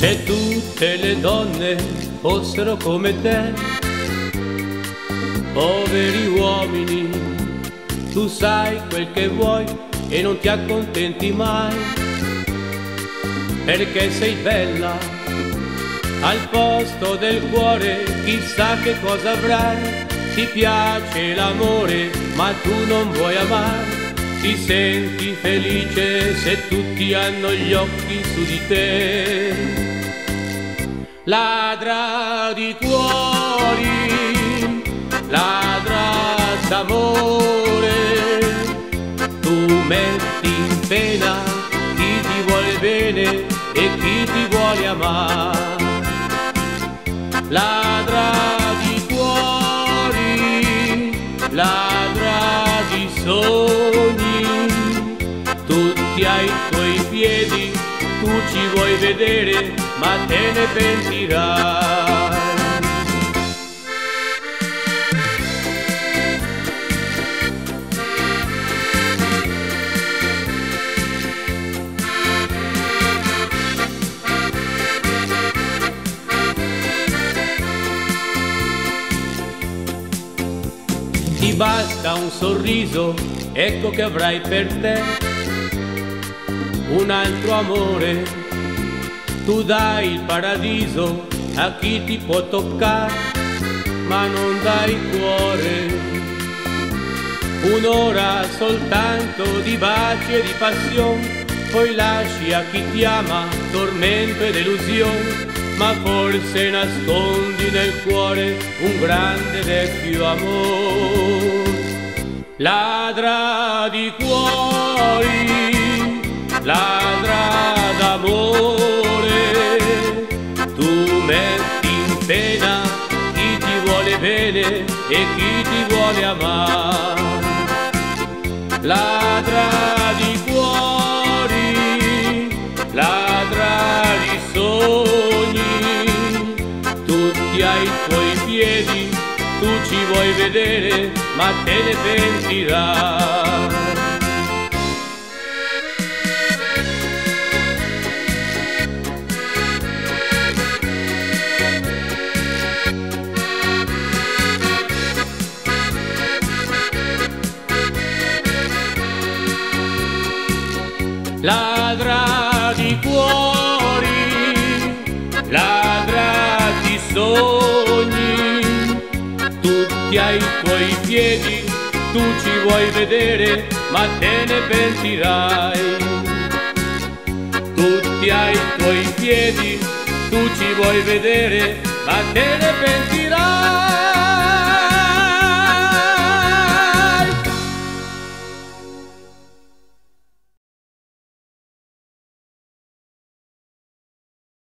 Se tutte le donne fossero come te, poveri uomini, tu sai quel che vuoi e non ti accontenti mai, perché sei bella, al posto del cuore chissà che cosa avrai. Ti piace l'amore ma tu non vuoi amare, ti senti felice se tutti hanno gli occhi su di te. Ladra di cuori, ladra d'amore, tu metti in pena chi ti vuole bene e chi ti vuole amare. Ladra di cuori, ladra di sogni, tutti ai tuoi piedi, tu ci vuoi vedere ma te ne pentirai. Ti basta un sorriso, ecco che avrai per te un altro amore. Tu dai il paradiso a chi ti può toccare, ma non dai il cuore. Un'ora soltanto di baci e di passione, poi lasci a chi ti ama tormento e delusione. Ma forse nascondi nel cuore un grande vecchio amore. Ladra di cuori, ladra d'amore, tu metti in pena chi ti vuole bene e chi ti vuole amare. Ladra di cuori, ladra di sogni, tutti ai tuoi piedi, tu ci vuoi vedere ma te ne pentirai. Ladra di cuori, ladra di sogni, tutti ai tuoi piedi, tu ci vuoi vedere ma te ne pentirai. Tutti ai tuoi piedi, tu ci vuoi vedere ma te ne pentirai.